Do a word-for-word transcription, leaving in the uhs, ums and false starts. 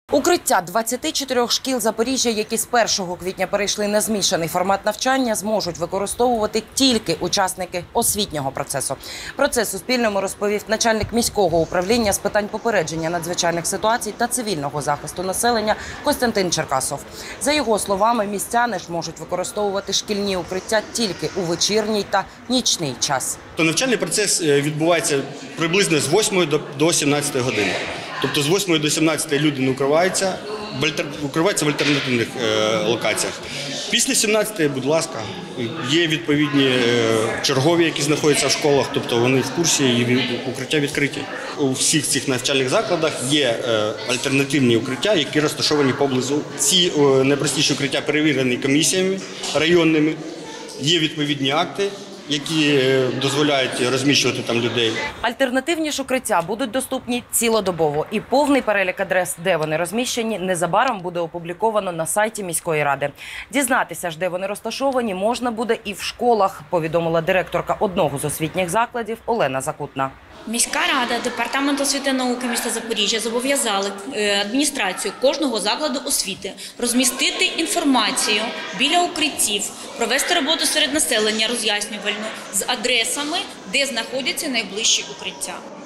Укриття двадцяти чотирьох шкіл Запоріжжя, які з першого квітня перейшли на змішаний формат навчання, зможуть використовувати тільки учасники освітнього процесу. Про це Суспільному розповів начальник міського управління з питань попередження надзвичайних ситуацій та цивільного захисту населення Костянтин Черкасов. За його словами, містяни ж можуть використовувати шкільні укриття тільки у вечірній та нічний час. То навчальний процес відбувається приблизно з восьмої до сімнадцятої години. Тобто з восьмої до сімнадцятої люди не укриваються, укриваються в альтернативних е, локаціях. Після сімнадцятої, будь ласка, є відповідні е, чергові, які знаходяться в школах, тобто вони в курсі і укриття відкриті. У всіх цих навчальних закладах є е, альтернативні укриття, які розташовані поблизу. Ці е, найпростіші укриття перевірені комісіями районними, є відповідні акти, які дозволяють розміщувати там людей. Альтернативні ж укриття будуть доступні цілодобово. І повний перелік адрес, де вони розміщені, незабаром буде опубліковано на сайті міської ради. Дізнатися ж, де вони розташовані, можна буде і в школах, повідомила директорка одного з освітніх закладів Олена Закутна. Міська рада, Департамент освіти і науки міста Запоріжжя зобов'язали адміністрацію кожного закладу освіти розмістити інформацію біля укриттів, провести роботу серед населення роз'яснювальну з адресами, де знаходяться найближчі укриття.